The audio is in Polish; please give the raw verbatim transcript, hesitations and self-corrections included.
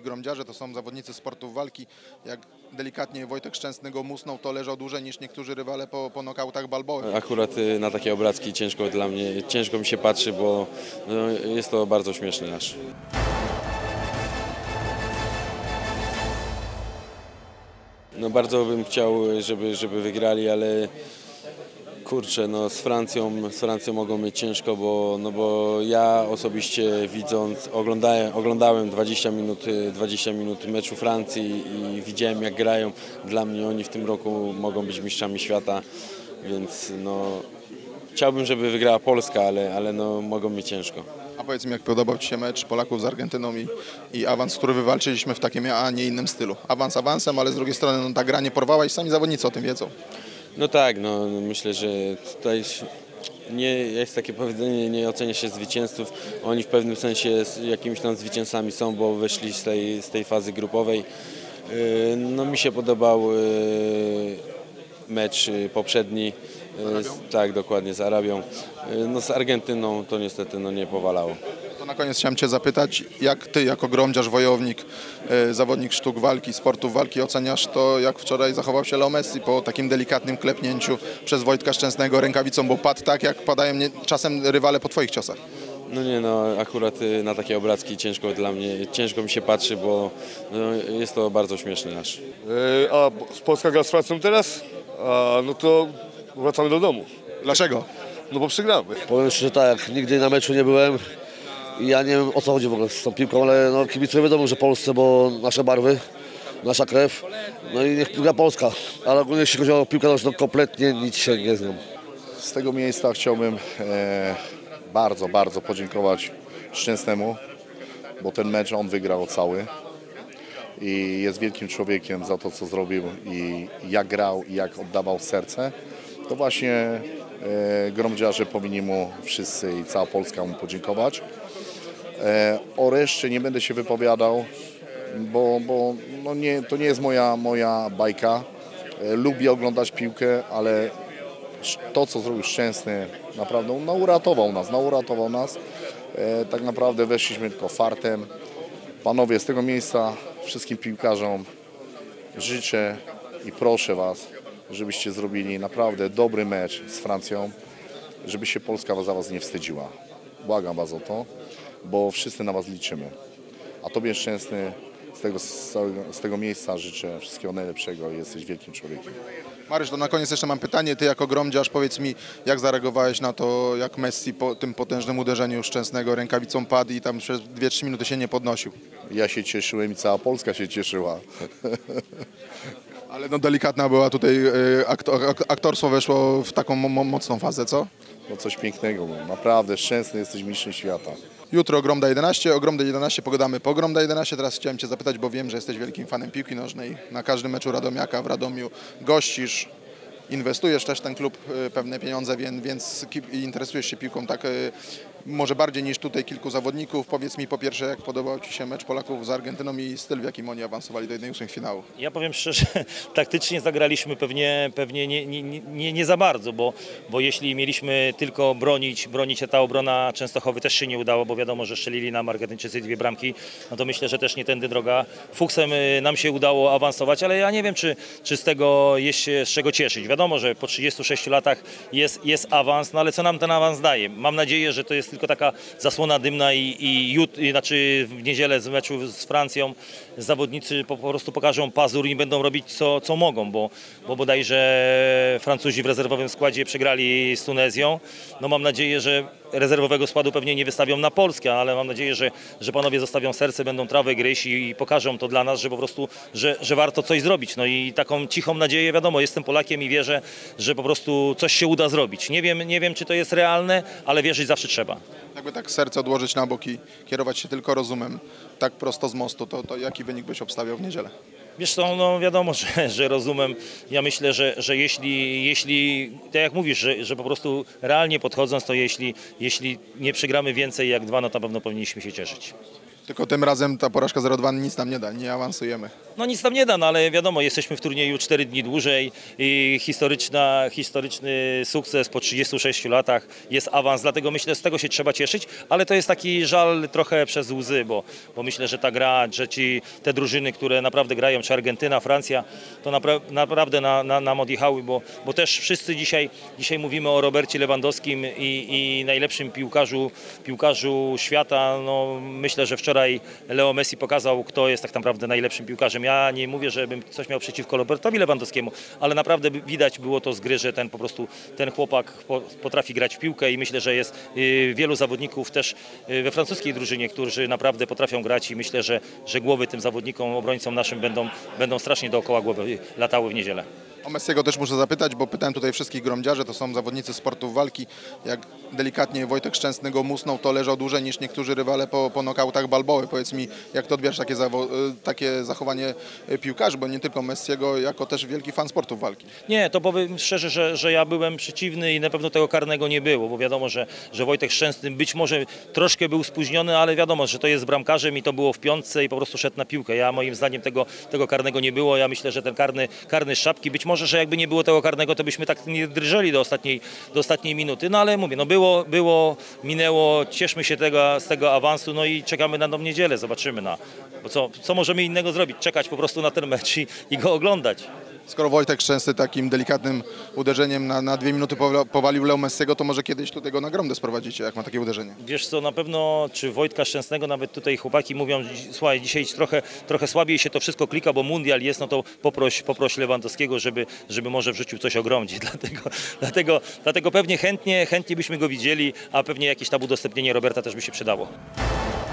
Gromdziarze to są zawodnicy sportów walki. Jak delikatnie Wojtek Szczęsny go musnął, to leżał dłużej niż niektórzy rywale po, po nokautach Balboy. Akurat y, na takie obrazki ciężko dla mnie, ciężko mi się patrzy, bo no, jest to bardzo śmieszne aż. No bardzo bym chciał, żeby, żeby wygrali, ale kurczę, no z Francją, z Francją mogą mieć ciężko, bo, no bo ja osobiście widząc, oglądałem, oglądałem dwadzieścia minut, dwadzieścia minut meczu Francji i widziałem jak grają. Dla mnie oni w tym roku mogą być mistrzami świata, więc no chciałbym, żeby wygrała Polska, ale, ale no mogą mieć ciężko. A powiedz mi, jak podobał Ci się mecz Polaków z Argentyną i, i awans, który wywalczyliśmy w takim, a nie innym stylu? Awans awansem, ale z drugiej strony no, ta gra nie porwała i sami zawodnicy o tym wiedzą. No tak, no myślę, że tutaj nie jest takie powiedzenie, nie ocenia się zwycięzców. Oni w pewnym sensie jakimiś tam zwycięzcami są, bo wyszli z tej, z tej fazy grupowej. No mi się podobał mecz poprzedni, z, tak dokładnie, z Arabią. No z Argentyną to niestety no, nie powalało. To na koniec chciałem Cię zapytać, jak Ty jako gromdziarz, wojownik, zawodnik sztuk walki, sportów walki oceniasz to, jak wczoraj zachował się Leo Messi po takim delikatnym klepnięciu przez Wojtka Szczęsnego rękawicą, bo padł tak, jak padają nie, czasem rywale po Twoich ciosach. No nie, no akurat na takie obrazki ciężko dla mnie, ciężko mi się patrzy, bo no, jest to bardzo śmieszne aż. Yy, a Polska gra z Francją teraz? A, no to wracamy do domu. Dlaczego? No bo przegramy. Powiem szczerze tak, nigdy na meczu nie byłem i ja nie wiem o co chodzi w ogóle z tą piłką, ale no, kibicuję wiadomo, że Polsce, bo nasze barwy, nasza krew, no i niech gra Polska, ale ogólnie jeśli chodzi o piłkę nożną, kompletnie nic się nie znam. Z tego miejsca chciałbym e, bardzo, bardzo podziękować Szczęsnemu, bo ten mecz on wygrał cały i jest wielkim człowiekiem za to, co zrobił i jak grał i jak oddawał serce. To właśnie e, gromdziarze powinni mu wszyscy i cała Polska mu podziękować. E, o reszcie nie będę się wypowiadał, bo, bo no nie, to nie jest moja, moja bajka. E, lubię oglądać piłkę, ale to, co zrobił Szczęsny, naprawdę no, uratował nas, no, uratował nas. E, tak naprawdę weszliśmy tylko fartem. Panowie, z tego miejsca wszystkim piłkarzom życzę i proszę Was, żebyście zrobili naprawdę dobry mecz z Francją, żeby się Polska za Was nie wstydziła. Błagam Was o to, bo wszyscy na Was liczymy. A Tobie Szczęsny z tego, z tego miejsca życzę wszystkiego najlepszego i jesteś wielkim człowiekiem. Maryś, to na koniec jeszcze mam pytanie. Ty jako gromdziarz powiedz mi, jak zareagowałeś na to, jak Messi po tym potężnym uderzeniu Szczęsnego rękawicą padł i tam przez dwie trzy minuty się nie podnosił? Ja się cieszyłem i cała Polska się cieszyła. Ale no delikatna była tutaj, aktor, aktorstwo weszło w taką mo mocną fazę, co? No coś pięknego było. Naprawdę Szczęsny, jesteś mistrzem świata. Jutro Gromda jedenaście, o Gromda jedenaście pogadamy po Gromda jedenaście. Teraz chciałem Cię zapytać, bo wiem, że jesteś wielkim fanem piłki nożnej. Na każdym meczu Radomiaka w Radomiu gościsz, inwestujesz też w ten klub pewne pieniądze, więc, więc interesujesz się piłką tak może bardziej niż tutaj kilku zawodników. Powiedz mi po pierwsze, jak podobał Ci się mecz Polaków z Argentyną i styl, w jakim oni awansowali do jednej ósmej finału? Ja powiem szczerze, taktycznie zagraliśmy pewnie, pewnie nie, nie, nie, nie za bardzo, bo, bo jeśli mieliśmy tylko bronić, bronić, a ta obrona Częstochowy też się nie udało, bo wiadomo, że strzelili nam Argentyńczycy dwie bramki, no to myślę, że też nie tędy droga. Fuksem nam się udało awansować, ale ja nie wiem, czy, czy z tego jest się z czego cieszyć. Wiadomo, że po trzydziestu sześciu latach jest, jest awans, no ale co nam ten awans daje? Mam nadzieję, że to jest tylko taka zasłona dymna i, i, jut, i znaczy w niedzielę z meczu z Francją zawodnicy po, po prostu pokażą pazur i będą robić co, co mogą, bo, bo bodajże Francuzi w rezerwowym składzie przegrali z Tunezją. No mam nadzieję, że rezerwowego składu pewnie nie wystawią na Polskę, ale mam nadzieję, że, że panowie zostawią serce, będą trawę gryźć i, i pokażą to dla nas, że po prostu, że, że warto coś zrobić. No i taką cichą nadzieję, wiadomo, jestem Polakiem i wierzę, że po prostu coś się uda zrobić. Nie wiem, nie wiem, czy to jest realne, ale wierzyć zawsze trzeba. Jakby tak serce odłożyć na bok i kierować się tylko rozumem, tak prosto z mostu, to, to jaki wynik byś obstawiał w niedzielę? Wiesz co, no wiadomo, że, że rozumem. Ja myślę, że, że jeśli, jeśli, tak jak mówisz, że, że po prostu realnie podchodząc, to jeśli, jeśli nie przegramy więcej jak dwa, no to na pewno powinniśmy się cieszyć. Tylko tym razem ta porażka zero dwa nic nam nie da, nie awansujemy. No nic tam nie da, no ale wiadomo, jesteśmy w turnieju cztery dni dłużej i historyczna, historyczny sukces po trzydziestu sześciu latach jest awans, dlatego myślę, że z tego się trzeba cieszyć, ale to jest taki żal trochę przez łzy, bo, bo myślę, że ta gra, że ci, te drużyny, które naprawdę grają, czy Argentyna, Francja, to napra naprawdę na, na, nam odjechały, bo, bo też wszyscy dzisiaj, dzisiaj mówimy o Robercie Lewandowskim i, i najlepszym piłkarzu, piłkarzu świata. No, myślę, że wczoraj Leo Messi pokazał, kto jest tak naprawdę najlepszym piłkarzem. Ja nie mówię, żebym coś miał przeciwko Robertowi Lewandowskiemu, ale naprawdę widać było to z gry, że ten po prostu ten chłopak potrafi grać w piłkę i myślę, że jest wielu zawodników też we francuskiej drużynie, którzy naprawdę potrafią grać i myślę, że, że głowy tym zawodnikom, obrońcom naszym będą, będą strasznie dookoła głowy latały w niedzielę. O Messiego też muszę zapytać, bo pytałem tutaj wszystkich gromdziarzy, to są zawodnicy sportów walki. Jak delikatnie Wojtek Szczęsny go musnął, to leżał dłużej niż niektórzy rywale po, po nokautach Balboły. Powiedz mi, jak to odbierasz takie, takie zachowanie piłkarzy, bo nie tylko Messiego, jako też wielki fan sportów walki. Nie, to powiem szczerze, że, że ja byłem przeciwny i na pewno tego karnego nie było, bo wiadomo, że, że Wojtek Szczęsny być może troszkę był spóźniony, ale wiadomo, że to jest bramkarzem i to było w piątce i po prostu szedł na piłkę. Ja moim zdaniem tego, tego karnego nie było. Ja myślę, że ten karny, karny z szapki, być może Może, że jakby nie było tego karnego, to byśmy tak nie drżeli do ostatniej, do ostatniej minuty. No ale mówię, no było, było, minęło, cieszmy się tego, z tego awansu, no i czekamy na tą niedzielę, zobaczymy. Na, bo co, co możemy innego zrobić? Czekać po prostu na ten mecz i, i go oglądać. Skoro Wojtek Szczęsny takim delikatnym uderzeniem na, na dwie minuty powalił Leo Messiego, to może kiedyś tutaj go na Gromdę sprowadzicie, jak ma takie uderzenie? Wiesz co, na pewno, czy Wojtka Szczęsnego, nawet tutaj chłopaki mówią, słuchaj, dzisiaj trochę, trochę słabiej się to wszystko klika, bo mundial jest, no to poproś, poproś Lewandowskiego, żeby, żeby może wrzucił coś o Gromdzie. Dlatego, dlatego, dlatego pewnie chętnie, chętnie byśmy go widzieli, a pewnie jakieś tam udostępnienie Roberta też by się przydało.